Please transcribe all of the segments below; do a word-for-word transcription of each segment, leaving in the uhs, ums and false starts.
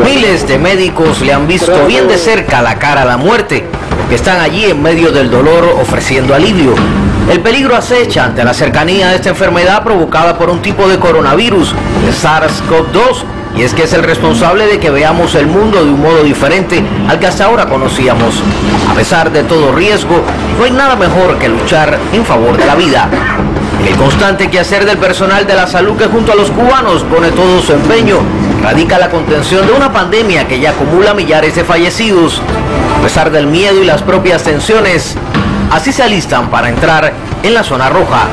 Miles de médicos le han visto bien de cerca la cara a la muerte, que están allí en medio del dolor ofreciendo alivio. El peligro acecha ante la cercanía de esta enfermedad provocada por un tipo de coronavirus, el SARS CoV dos, y es que es el responsable de que veamos el mundo de un modo diferente al que hasta ahora conocíamos. A pesar de todo riesgo, no hay nada mejor que luchar en favor de la vida. El constante quehacer del personal de la salud, que junto a los cubanos pone todo su empeño, radica la contención de una pandemia que ya acumula millares de fallecidos. A pesar del miedo y las propias tensiones, así se alistan para entrar en la zona roja.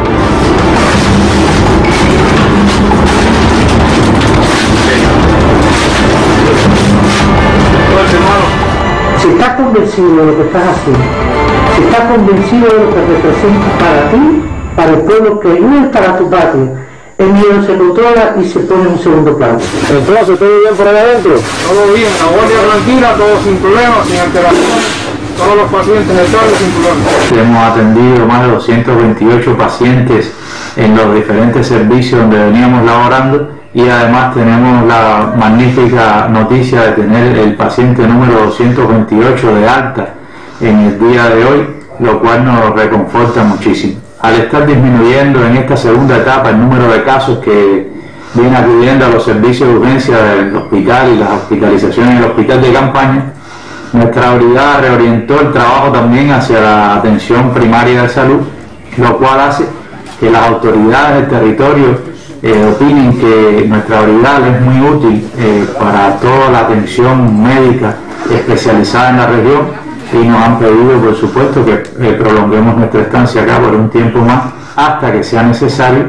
Si estás convencido de lo que estás haciendo, si estás convencido de lo que representa para ti, para el pueblo que vive, para tu patria, el miedo se controla y se pone en un segundo plano. Entonces, ¿todo bien por allá adentro? Todo bien, la guardia tranquila, todo sin problemas, sin alteraciones, todos los pacientes estables sin problemas. Hemos atendido más de doscientos veintiocho pacientes en los diferentes servicios donde veníamos laborando, y además tenemos la magnífica noticia de tener el paciente número doscientos veintiocho de alta en el día de hoy, lo cual nos reconforta muchísimo. Al estar disminuyendo en esta segunda etapa el número de casos que viene acudiendo a los servicios de urgencia del hospital y las hospitalizaciones en el hospital de campaña, nuestra brigada reorientó el trabajo también hacia la atención primaria de salud, lo cual hace que las autoridades del territorio eh, opinen que nuestra brigada es muy útil eh, para toda la atención médica especializada en la región, y nos han pedido, por supuesto, que eh, prolonguemos nuestra estancia acá por un tiempo más hasta que sea necesario.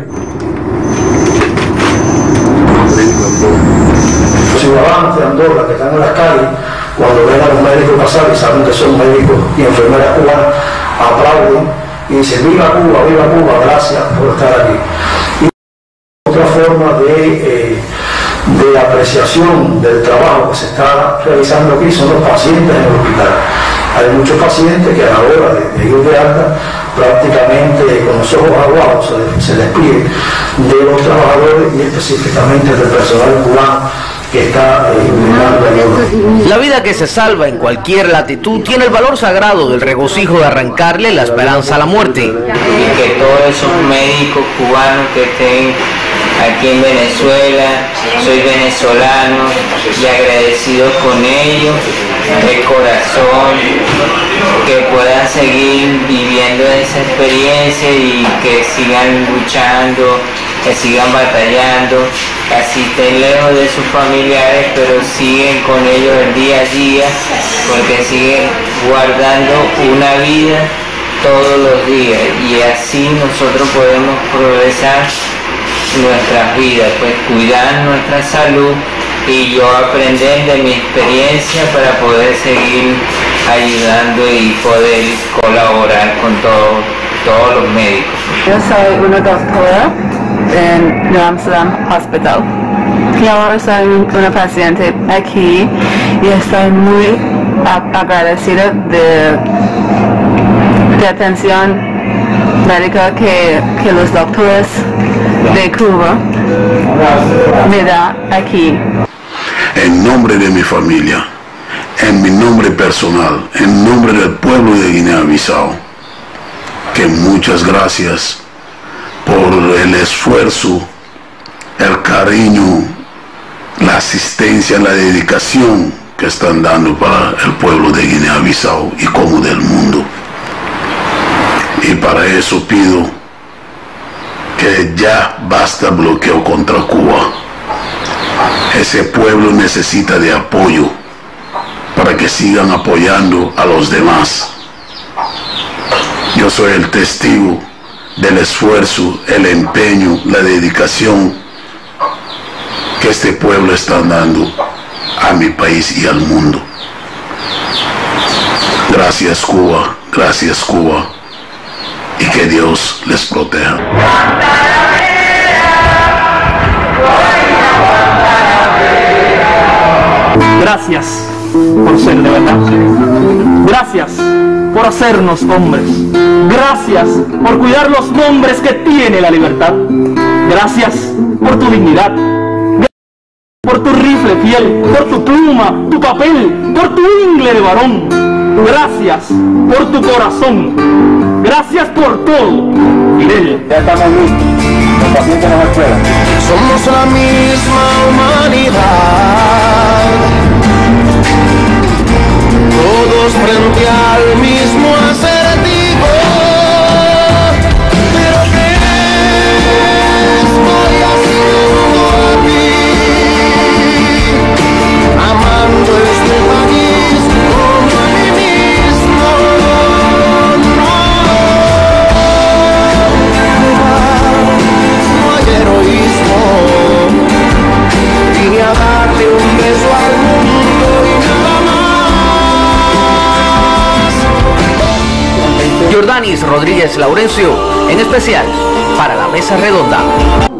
Los ciudadanos de Andorra que están en las calles, cuando ven a los médicos pasar y saben que son médicos y enfermeras cubanas, aplauden y dicen: viva Cuba, viva Cuba, gracias por estar aquí. Y otra forma de, eh, de apreciación del trabajo que se está realizando aquí son los pacientes en el hospital. Hay muchos pacientes que a la hora de, de ir de alta, prácticamente con los ojos aguados se, se despiden de los trabajadores y específicamente del personal cubano que está eh, La vida que se salva en cualquier latitud tiene el valor sagrado del regocijo de arrancarle la esperanza a la muerte. Y que todos esos médicos cubanos que estén aquí en Venezuela, soy venezolano y agradecido con ellos de corazón, que puedan seguir viviendo esa experiencia y que sigan luchando, que sigan batallando, así estén lejos de sus familiares, pero siguen con ellos el día a día, porque siguen guardando una vida todos los días, y así nosotros podemos progresar nuestras vidas, pues cuidar nuestra salud y yo aprender de mi experiencia para poder seguir ayudando y poder colaborar con todo, todos los médicos. Yo soy una doctora en New Amsterdam Hospital y ahora soy una paciente aquí y estoy muy agradecida de, de atención médica que, que los doctores de Cuba me dan aquí. En nombre de mi familia, en mi nombre personal, en nombre del pueblo de Guinea-Bissau, que muchas gracias por el esfuerzo, el cariño, la asistencia, la dedicación que están dando para el pueblo de Guinea-Bissau y como del mundo. Y para eso pido que ya basta bloqueo contra Cuba. Ese pueblo necesita de apoyo para que sigan apoyando a los demás. Yo soy el testigo del esfuerzo, el empeño, la dedicación que este pueblo está dando a mi país y al mundo. Gracias Cuba, gracias Cuba, y que Dios les proteja. Gracias por ser de verdad. Gracias por hacernos hombres. Gracias por cuidar los nombres que tiene la libertad. Gracias por tu dignidad. Gracias por tu rifle fiel, por tu pluma, tu papel, por tu ingle de varón. Gracias por tu corazón. Gracias por todo, Fidel. Ya estamos listos. Los pacientes nos esperan. Somos la misma humanidad, todos frente al mismo acertijo. Pero ¿qué estoy haciendo aquí? Amando este país como a mí mismo. No hay heroísmo. Vine a darle un beso al mundo y nada más. Jordanis Rodríguez Laurencio, en especial para la Mesa Redonda.